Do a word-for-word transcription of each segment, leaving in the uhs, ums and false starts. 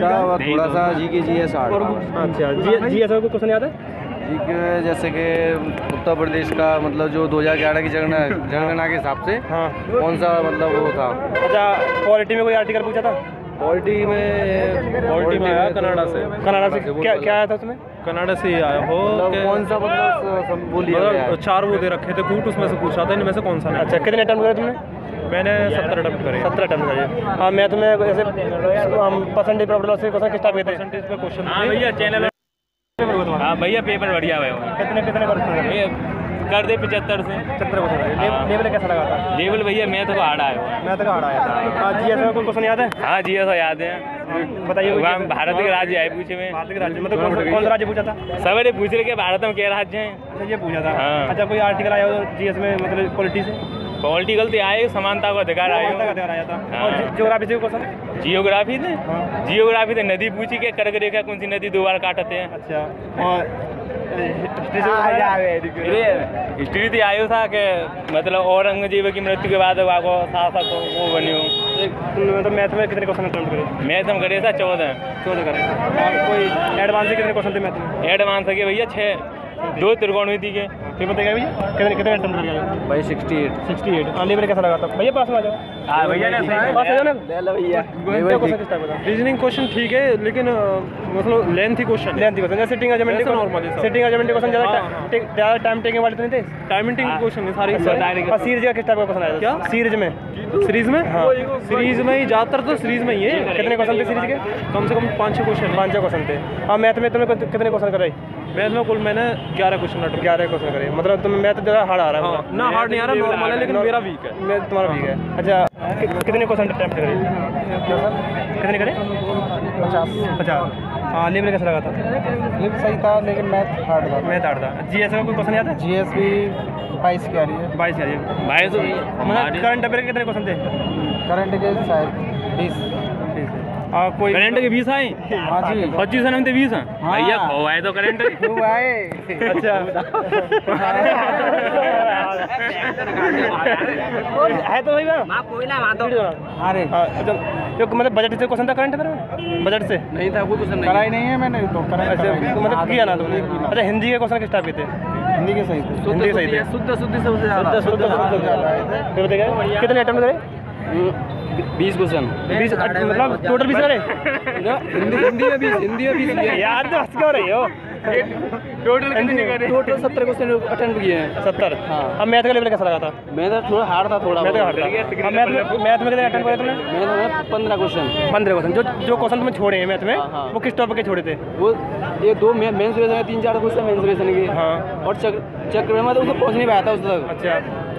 था, थोड़ा सा जी के जी एस आर्ट। अच्छा, जी जी एस को क्वेश्चन याद है जी के, जैसे कि उत्तर प्रदेश का मतलब जो दो हज़ार ग्यारह की जनगणना जनगणना के हिसाब से हाँ कौन सा मतलब वो था। अच्छा, पॉलिटी में कोई आर्टिकल पूछा था? पॉलिटी में पॉलिटी में आया कनाडा से। कनाडा से क्या क्या आया था उसमें? कनाडा से ही आया हो मतलब कौन सा मतलब बोलिए, मतलब चार वो दे रखे थे कूट, उसमें से पूछा था इनमें से कौन सा नहीं। अच्छा, कितने अटेम्प्ट करे तुमने? मैंने सत्तर अटेम्प्ट करे। सत्तर अटेम्प्ट करे। हाँ, मैं तुम्हें जैसे परसेंटेज प्रॉब्लम से क्वेश्चन किस टाइप के थे? परसेंटेज पे क्वेश्चन। हाँ भैया चैनल। हाँ भैया पेपर बढ़िया हुआ है। कितने कितने क्वेश्चन कर दे पचहत्तर से पचहत्तर क्वेश्चन। लेवल कैसा लगा था? लेवल भैया मैं तो हार्ड आया हुआ। मैं तो हार्ड आया था। हाँ, जी एस में कोई क्वेश्चन याद है? हाँ जी ऐसा याद है। बताइए। भारत के राज्य आए पूछे में। भारत के राज्य मतलब कौन कौन सा राज्य पूछा था? सवेरे पूछ रहे कि भारत में क्या राज्य हैं। अच्छा, ये पूछा था। हाँ। अच्छा, कोई आर्टिकल आया हो जी एस में मतलब पॉलिटी से? पॉलिटिकल तो आए, समानता का अधिकार आया। अधिकार आया था। हाँ। और ज्योग्राफी से क्वेश्चन? जियोग्राफी थे। हाँ। जियोग्राफी थे नदी पूछी के कर्क रेखा कौन सी नदी दो बार काटते हैं। अच्छा, और हिस्ट्री थी आयो था कि मतलब औरंगजेब की मृत्यु के बाद वाको शासक वो बनियो। मतलब मैथ में कितने क्वेश्चन अटेम्प्ट करे? मैथ हम करे था चौदह चौदह करे। और कोई एडवांस से कितने क्वेश्चन थे मैथ में? एडवांस के भैया छः, दो त्रिकोणमिति के। फिर बताइए भैया कितने कितने अटेम्प्ट करे? भाई सिक्सटी एट। Sixty eight. हाँ, लेवल कैसा लगा था भैया? पास में आ जाओ। हाँ भैया ना पास आ जाओ ना भैया। रीजनिंग क्वेश्चन ठीक है, लेकिन मतलब लेंथी क्वेश्चन। लेंथी क्वेश्चन जैसे सिटिंग अरेंजमेंट ऐसा normal है सब। सिटिंग अरेंजमेंट क्वेश्चन हाँ, ज़्यादा हाँ। ज़्यादा टाइम टेकिंग वाले तो नहीं थे? टाइमिंग क्वेश्चन है सारी। और सीरीज का किस टाइप का क्वेश्चन आया? क्या? सीरीज में? सीरीज में? हाँ। सीरीज में ही ज़्यादातर तो सीरीज में ही है। कितने क्वेश्चन थे सीरीज के? कम से कम पाँच छः क्वेश्चन। पाँच छः क्वेश्चन थे। हाँ, मैथ में तुमने कितने क्वेश्चन करे? मैथ में कुल मैंने ग्यारह क्वेश्चन अटेम्प्ट। ग्यारह क्वेश्चन करे। मतलब तुम मैथ ज़रा हार्ड आ रहा है? हाँ, ना हार्ड नहीं आ रहा, नॉर्मल है, लेकिन मेरा वीक है। मैं तुम्हारा वीक है। अच्छा, कि- कितने क्वेश्चन अटेम्प्ट करे? कितने करे? पचास। पचास। हाँ, लेवल कैसा लगा था? लेवल सही था, लेकिन मैथ हार्ड था। मैथ हार्ड था। जी एस में कोई क्वेश्चन याद है? जी एस भी बाईस की आ रही है। बाईस आ रही है। भाई तो मतलब करंट अफेयर के कितने क्वेश्चन थे? करंट के शायद बीस। हाँ, कोई करंट के बीस आए। हाँ जी। पच्चीस में थे बीस हैं भैया खो आए तो करंट। क्यों आए? अच्छा है तो भाई अरे जो मतलब बजट से क्वेश्चन था करंट अफेयर में? बजट से नहीं था, कोई क्वेश्चन कराई नहीं है मैंने तो। अच्छा, मतलब किया ना तुमने? अच्छा, हिंदी के क्वेश्चन किस टाइप के थे? हिंदी के सही थे। हिंदी के सही थे। शुद्ध शुद्ध सबसे ज़्यादा। शुद्ध शुद्ध ज़्यादा। फिर बताइए कितने अटेम्प्ट करे? बीस क्वेश्चन। बीस मतलब टोटल बीस करे? हिंदी हिंदी में बीस। हिंदी में बीस यार तो हंस क्यों रही हो? टोटल कितने करे? टोटल सत्तर क्वेश्चन अटेंड किए हैं। सत्तर। हाँ। अब मैथ का लेवल कैसा लगा था? मैं तो थोड़ा हार्ड था, थोड़ा मैथ का हार्ड था। अब मैथ में मैथ में कितने अटेम्प्ट करे तुमने? मैंने पंद्रह क्वेश्चन। पंद्रह क्वेश्चन। जो जो क्वेश्चन तुमने छोड़े हैं मैथ में, हाँ, हाँ। वो किस टॉपिक के छोड़े थे? वो ये दो मेंसुरेशन है, तीन चार क्वेश्चन मेंसुरेशन के। हाँ। और चक्र चक्र में तो उसे पहुंच नहीं पाया था उस तक। अच्छा।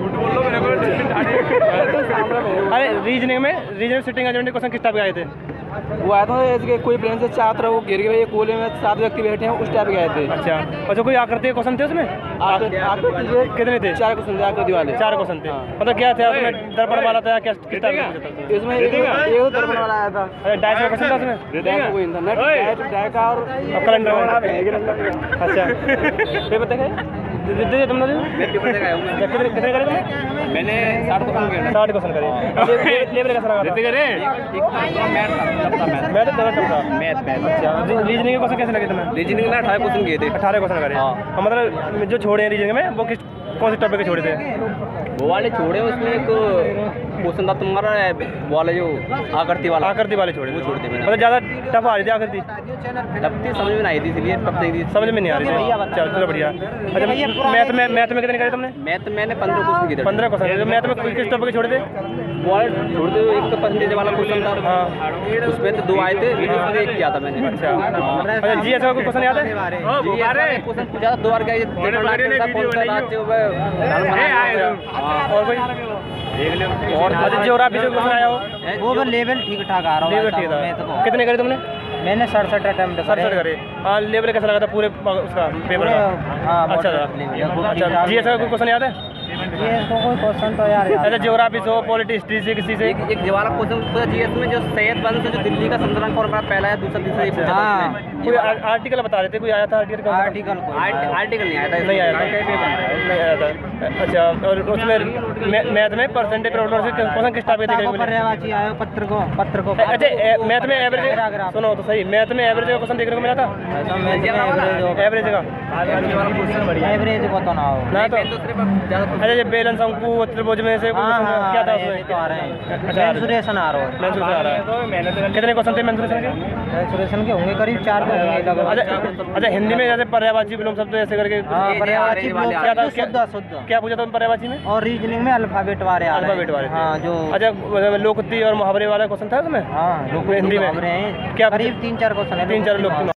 अरे रीजनिंग में रीजनिंग सिटिंग अरेंजमेंट क्वेश्चन किस टाइप के आए थे? वो आया था जैसे कि कोई प्लेन से चार तरह वो घेर के एक कोले में सात व्यक्ति बैठे हैं, उस टाइप के आए थे। अच्छा, और जो कोई आकृति के क्वेश्चन थे उसमें? आकृति के कितने थे? चार क्वेश्चन थे आकृति वाले। चार क्वेश्चन थे। मतलब क्या था उसमें? दर्पण वाला था क्या? किस टाइप का? इसमें एक एक दर्पण वाला आया था। अच्छा, डाइस का क्वेश्चन था उसमें? डायका कोई था नेट डायका का और करंट अफेयर। अच्छा, फिर बताइए दे दे तुमने कितने कितने करे तुमने? मैंने साठ क्वेश्चन किए। साठ क्वेश्चन करे। लेवल कैसा लगा था? मैथ था। मैथ मैथ अच्छा, रीजनिंग के क्वेश्चन कैसे लगे तुम्हें? रीजनिंग में अठारह क्वेश्चन किए थे। अठारह क्वेश्चन करे। हाँ। मतलब जो छोड़े हैं रीजनिंग में वो किस कौन से टॉपिक के छोड़े थे? वो वाले छोड़े, उसमें एक क्वेश्चन था तुम्हारा वो वाला जो आकृति वाला। आकृति वाले छोड़े वो छोड़ दिए मैंने। मतलब ज़्यादा टफ आ रही थी आकृति? तब थी समझ में नहीं आई थी, इसलिए तब नहीं थी। समझ में नहीं आ रही थी। चलो चलो बढ़िया। अच्छा, मैथ में मैथ में कितने करे तुमने? मैथ मैंने पंद्रह क्वेश्चन किए थे। पंद्रह क्वेश्चन। मैथ में किस टॉपिक के छोड़े थे? वो वाले छोड़ दे, एक तो परसेंटेज वाला क्वेश्चन था। हाँ। उसमें तो दो आए थे, उसमें एक किया था मैंने। अच्छा। अच्छा, जी एस का कोई क्वेश्चन याद है? क्वेश्चन पूछा था दो बार, क्या कौन सा राज्य और कोई? और अच्छा, ज्योग्राफी से क्वेश्चन आया हो? वो लेवल ठीक ठाक आ रहा लेवल ठीक था। कितने करे तुमने? मैंने सड़सठ अटेम्प्ट सड़सठ करे। हाँ, लेवल कैसा लगा था पूरे उसका पेपर का? हाँ, अच्छा था। अच्छा, जी एस का कोई क्वेश्चन याद है? ये इसको कोई क्वेश्चन तो यार याद अच्छा ज्योग्राफी से हो, पॉलिटी हिस्ट्री से, किसी से? एक एक जवाब क्वेश्चन पूछा जीएस में, जो सैयद बंद से जो दिल्ली का संविधान कौन बना पहला है, दूसरा तीसरा, ये पूछा था हाँ। उसमें। कोई आर- आर्टिकल बता रहे थे, कोई आया था आर्टिकल का? आर्टिकल कोई आर्ट- आर्टिकल नहीं आया था, नहीं आया था, इसमें। नहीं आया था। अच्छा, और उसमें मै- मैथ में परसेंटेज प्रॉब्लम से क्वेश्चन किस टाइप के देखने को मिले? पर्यायवाची आयो पत्र को पत्र को अच्छा ए- मैथ में एवरेज, पैराग्राफ। सुनो तो सही, मैथ में एवरेज का क्वेश्चन देखने को मिला था? ऐसा मैं एवरेज एवरेज का एवरेज को तो ना हो ना तो? दूसरे पर ज़्यादा अच्छा ये बेलन शंकु त्रिभुज में से हाँ हाँ क्या था आ रहे हैं, उसमें? ये तो आ रहे हैं अच्छा, मेंसुरेशन आ रहा है मेंसुरेशन आ रहा है। कितने क्वेश्चन थे मेंसुरेशन के? मेंसुरेशन के होंगे करीब चार तो होंगे लगभग। अच्छा अच्छा, हिंदी में जैसे पर्यायवाची विलोम शब्द ऐसे करके हाँ ये पर्यायवाची वाले क्या था? शुद्ध क्या- शुद्ध क्या पूछा था पर्यायवाची में? और रीजनिंग में अल्फाबेट वाले आ रहे हैं। अल्फाबेट वाले थे। हाँ जो अच्छा मतलब लोकोक्ति और मुहावरे वाला क्वेश्चन था उसमें? हाँ लोग हिंदी में? हैं क्या- करीब तीन चार क्वेश्चन है तीन चार लोग